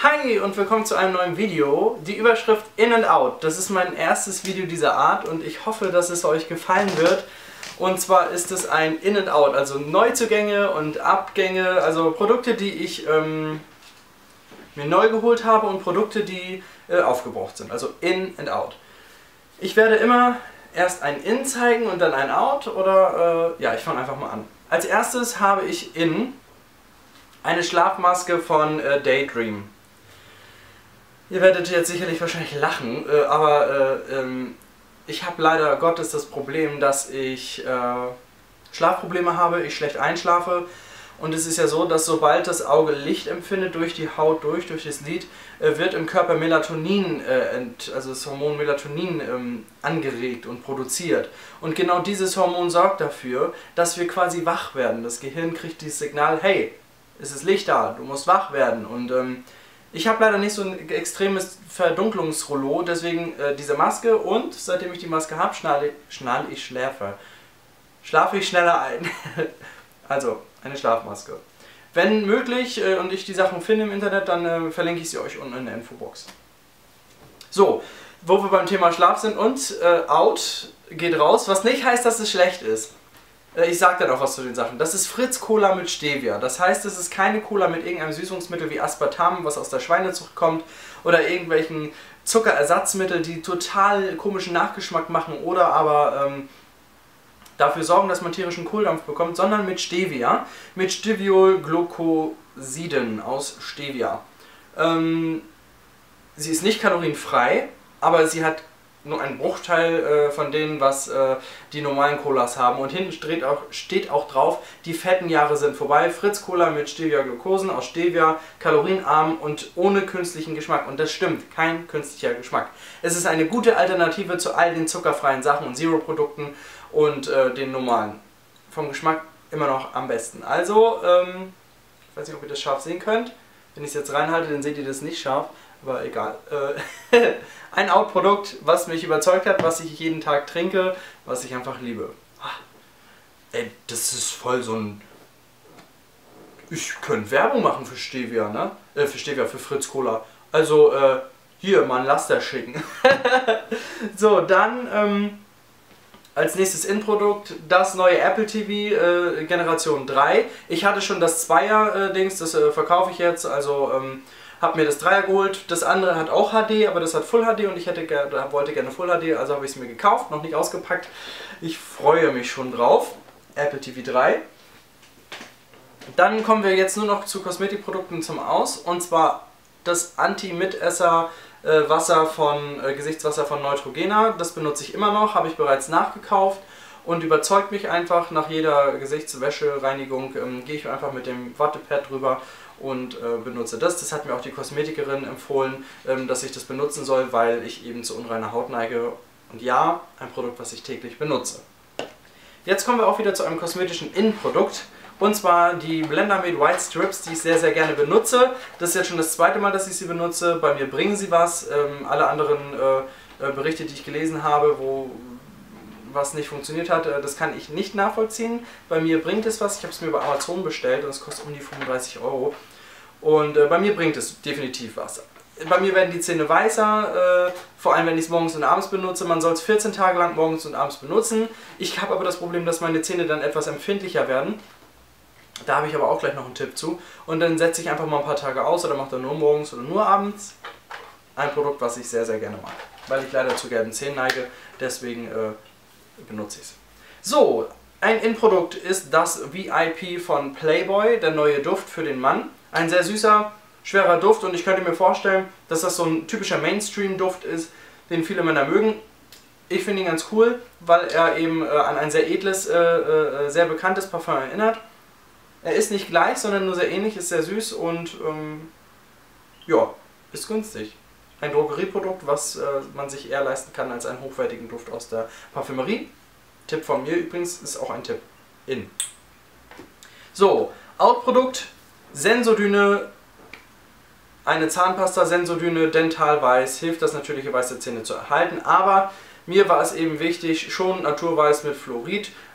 Hi und willkommen zu einem neuen Video. Die Überschrift In and Out. Das ist mein erstes Video dieser Art und ich hoffe, dass es euch gefallen wird. Und zwar ist es ein In and Out, also Neuzugänge und Abgänge, also Produkte, die ich mir neu geholt habe und Produkte, die aufgebraucht sind, also In and Out. Ich werde immer erst ein In zeigen und dann ein Out oder ja, ich fange einfach mal an. Als erstes habe ich In eine Schlafmaske von Daydream. Ihr werdet jetzt sicherlich wahrscheinlich lachen, aber ich habe leider Gottes das Problem, dass ich Schlafprobleme habe, ich schlecht einschlafe. Und es ist ja so, dass sobald das Auge Licht empfindet durch die Haut durch das Lid, wird im Körper Melatonin, also das Hormon Melatonin angeregt und produziert. Und genau dieses Hormon sorgt dafür, dass wir quasi wach werden. Das Gehirn kriegt dieses Signal, hey, es ist Licht da, du musst wach werden. Und ich habe leider nicht so ein extremes Verdunklungsrollo, deswegen diese Maske, und seitdem ich die Maske habe, schlafe ich schneller ein. Also eine Schlafmaske. Wenn möglich und ich die Sachen finde im Internet, dann verlinke ich sie euch unten in der Infobox. So, wo wir beim Thema Schlaf sind und Out geht raus, was nicht heißt, dass es schlecht ist. Ich sage dann auch was zu den Sachen. Das ist Fritz Cola mit Stevia. Das heißt, es ist keine Cola mit irgendeinem Süßungsmittel wie Aspartam, was aus der Schweinezucht kommt, oder irgendwelchen Zuckerersatzmittel, die total komischen Nachgeschmack machen oder aber dafür sorgen, dass man tierischen Kohldampf bekommt, sondern mit Stevia, mit Steviolglucosiden aus Stevia. Sie ist nicht kalorienfrei, aber sie hat nur einen Bruchteil von denen, was die normalen Colas haben. Und hinten steht auch drauf, die fetten Jahre sind vorbei. Fritz Cola mit Stevia-Glucosen aus Stevia, kalorienarm und ohne künstlichen Geschmack. Und das stimmt, kein künstlicher Geschmack. Es ist eine gute Alternative zu all den zuckerfreien Sachen und Zero-Produkten und den normalen. Vom Geschmack immer noch am besten. Also, ich weiß nicht, ob ihr das scharf sehen könnt. Wenn ich es jetzt reinhalte, dann seht ihr das nicht scharf. Aber egal. Ein Out-Produkt, was mich überzeugt hat, was ich jeden Tag trinke, was ich einfach liebe. Ey, das ist voll so ein... Ich könnte Werbung machen für Stevia, ne? Für Fritz Cola. Also, hier, mal ein Laster schicken. So, dann, als nächstes In-Produkt, das neue Apple TV Generation 3. Ich hatte schon das 2er-Dings, das verkaufe ich jetzt, also... habe mir das 3er geholt, das andere hat auch HD, aber das hat Full HD und ich wollte gerne Full HD, also habe ich es mir gekauft, noch nicht ausgepackt. Ich freue mich schon drauf. Apple TV 3. Dann kommen wir jetzt nur noch zu Kosmetikprodukten zum Aus, und zwar das Anti-Mitesser Gesichtswasser von Neutrogena. Das benutze ich immer noch, habe ich bereits nachgekauft und überzeugt mich einfach. Nach jeder Gesichtswäschereinigung gehe ich einfach mit dem Wattepad drüber und benutze das. Das hat mir auch die Kosmetikerin empfohlen, dass ich das benutzen soll, weil ich eben zu unreiner Haut neige. Und ja, ein Produkt, was ich täglich benutze. Jetzt kommen wir auch wieder zu einem kosmetischen In-Produkt. Und zwar die Blendermade White Strips, die ich sehr, sehr gerne benutze. Das ist jetzt schon das zweite Mal, dass ich sie benutze. Bei mir bringen sie was. Alle anderen Berichte, die ich gelesen habe, was nicht funktioniert hat, das kann ich nicht nachvollziehen. Bei mir bringt es was. Ich habe es mir bei Amazon bestellt und es kostet um die 35 €. Und bei mir bringt es definitiv was. Bei mir werden die Zähne weißer, vor allem wenn ich es morgens und abends benutze. Man soll es 14 Tage lang morgens und abends benutzen. Ich habe aber das Problem, dass meine Zähne dann etwas empfindlicher werden. Da habe ich aber auch gleich noch einen Tipp zu. Und dann setze ich einfach mal ein paar Tage aus oder mache dann nur morgens oder nur abends. Ein Produkt, was ich sehr, sehr gerne mag. Weil ich leider zu gelben Zähnen neige, deswegen benutze ich es. So, ein In-Produkt ist das VIP von Playboy, der neue Duft für den Mann. Ein sehr süßer, schwerer Duft und ich könnte mir vorstellen, dass das so ein typischer Mainstream-Duft ist, den viele Männer mögen. Ich finde ihn ganz cool, weil er eben an ein sehr edles, sehr bekanntes Parfum erinnert. Er ist nicht gleich, sondern nur sehr ähnlich, ist sehr süß und ja, ist günstig. Ein Drogerieprodukt, was man sich eher leisten kann als einen hochwertigen Duft aus der Parfümerie. Tipp von mir übrigens, ist auch ein Tipp. In. So, Out-Produkt, Sensodyne, eine Zahnpasta Sensodyne Dental Weiß, hilft das natürliche Weiß der Zähne zu erhalten, aber mir war es eben wichtig, schon Naturweiß mit Fluorid,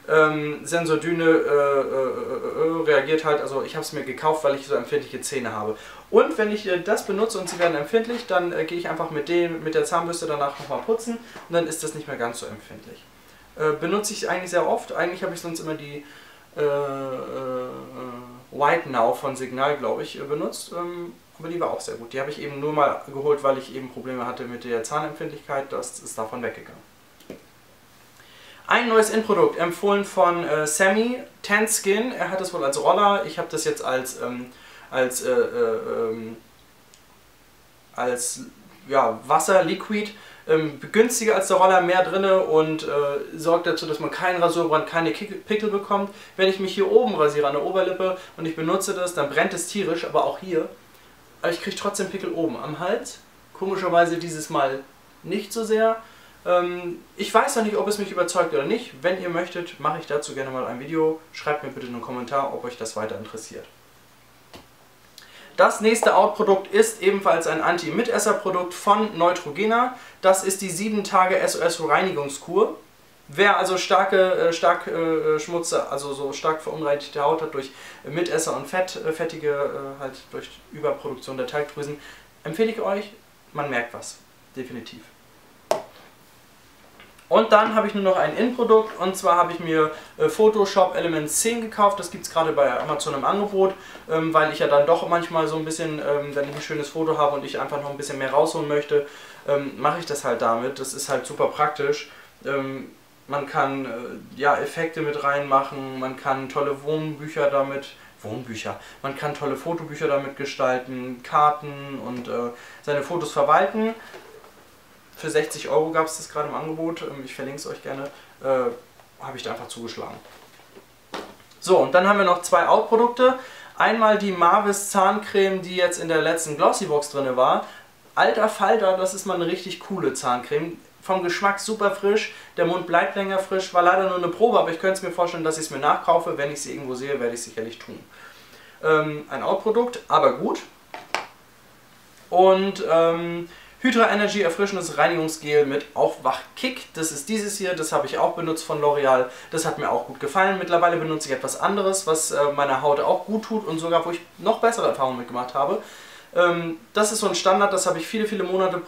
Sensodyne reagiert halt, also ich habe es mir gekauft, weil ich so empfindliche Zähne habe. Und wenn ich das benutze und sie werden empfindlich, dann gehe ich einfach mit der Zahnbürste danach nochmal putzen und dann ist das nicht mehr ganz so empfindlich. Benutze ich eigentlich sehr oft, eigentlich habe ich sonst immer die White Now von Signal, glaube ich, benutzt, aber die war auch sehr gut. Die habe ich eben nur mal geholt, weil ich eben Probleme hatte mit der Zahnempfindlichkeit, das ist davon weggegangen. Ein neues Endprodukt, empfohlen von Sammy, Tan Skin. Er hat es wohl als Roller, ich habe das jetzt als ja, Wasser, Liquid, günstiger als der Roller, mehr drin und sorgt dazu, dass man keinen Rasurbrand, keine Pickel bekommt. Wenn ich mich hier oben rasiere an der Oberlippe und ich benutze das, dann brennt es tierisch, aber auch hier. Aber ich kriege trotzdem Pickel oben am Hals. Komischerweise dieses Mal nicht so sehr. Ich weiß noch nicht, ob es mich überzeugt oder nicht. Wenn ihr möchtet, mache ich dazu gerne mal ein Video. Schreibt mir bitte einen Kommentar, ob euch das weiter interessiert. Das nächste Out-Produkt ist ebenfalls ein Anti-Mitesser-Produkt von Neutrogena. Das ist die 7 Tage SOS-Reinigungskur. Wer also stark verunreinigte Haut hat durch Mitesser und fettige, halt durch Überproduktion der Talgdrüsen, empfehle ich euch, man merkt was, definitiv. Und dann habe ich nur noch ein In-Produkt und zwar habe ich mir Photoshop Elements 10 gekauft. Das gibt es gerade bei Amazon im Angebot, weil ich ja dann doch manchmal so ein bisschen, wenn ich ein schönes Foto habe und ich einfach noch ein bisschen mehr rausholen möchte, mache ich das halt damit. Das ist halt super praktisch. Man kann ja, Effekte mit reinmachen, man kann tolle Wohnbücher, man kann tolle Fotobücher damit gestalten, Karten und seine Fotos verwalten. Für 60 € gab es das gerade im Angebot, ich verlinke es euch gerne, habe ich da einfach zugeschlagen. So, und dann haben wir noch zwei Out-Produkte. Einmal die Marvis Zahncreme, die jetzt in der letzten Glossybox drin war. Alter Falter, das ist mal eine richtig coole Zahncreme. Vom Geschmack super frisch, der Mund bleibt länger frisch, war leider nur eine Probe, aber ich könnte es mir vorstellen, dass ich es mir nachkaufe. Wenn ich sie irgendwo sehe, werde ich es sicherlich tun. Ein Out-Produkt, aber gut. Und Hydra Energy erfrischendes Reinigungsgel mit Aufwachkick. Das ist dieses hier, das habe ich auch benutzt von L'Oreal. Das hat mir auch gut gefallen. Mittlerweile benutze ich etwas anderes, was meiner Haut auch gut tut und sogar, wo ich noch bessere Erfahrungen mitgemacht habe. Das ist so ein Standard, das habe ich viele Monate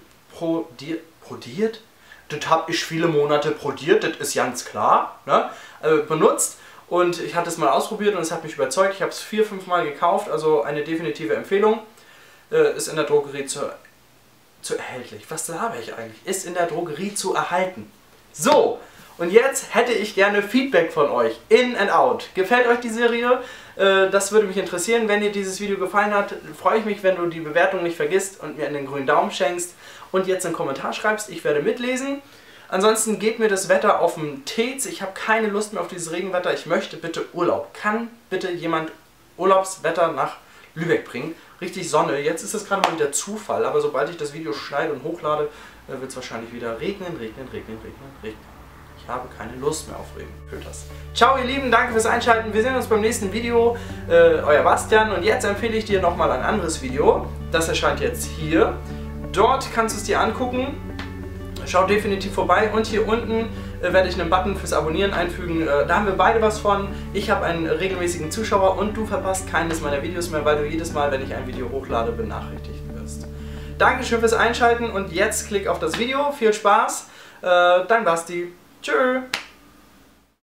das ist ganz klar, ne? Benutzt. Und ich hatte es mal ausprobiert und es hat mich überzeugt. Ich habe es 4-5 Mal gekauft, also eine definitive Empfehlung. Ist in der Drogerie erhältlich. Was laber ich eigentlich? Ist in der Drogerie zu erhalten. So, und jetzt hätte ich gerne Feedback von euch. In and out. Gefällt euch die Serie? Das würde mich interessieren. Wenn dir dieses Video gefallen hat, freue ich mich, wenn du die Bewertung nicht vergisst und mir einen grünen Daumen schenkst und jetzt einen Kommentar schreibst. Ich werde mitlesen. Ansonsten geht mir das Wetter auf den Tez. Ich habe keine Lust mehr auf dieses Regenwetter. Ich möchte bitte Urlaub. Kann bitte jemand Urlaubswetter nach Lübeck bringen? Richtig Sonne. Jetzt ist es gerade mal wieder Zufall, aber sobald ich das Video schneide und hochlade, wird es wahrscheinlich wieder regnen. Ich habe keine Lust mehr auf Regen. Hört das. Ciao ihr Lieben, danke fürs Einschalten. Wir sehen uns beim nächsten Video. Euer Bastian. Und jetzt empfehle ich dir nochmal ein anderes Video. Das erscheint jetzt hier. Dort kannst du es dir angucken. Schau definitiv vorbei. Und hier unten werde ich einen Button fürs Abonnieren einfügen. Da haben wir beide was von. Ich habe einen regelmäßigen Zuschauer und du verpasst keines meiner Videos mehr, weil du jedes Mal, wenn ich ein Video hochlade, benachrichtigt wirst. Dankeschön fürs Einschalten und jetzt klick auf das Video. Viel Spaß. Dein Basti. Tschö.